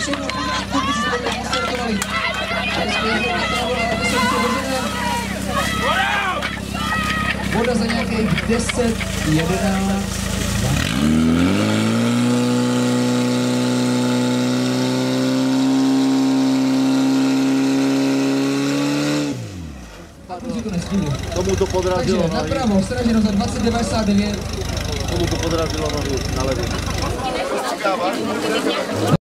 všechno v pořádku, když jste tady startovali. Voda za nějakých 10, 11, 12. Tomu to podrazilo Takže napravo, Straženo za 20,99. Tomu to podrazilo nohy na ledu.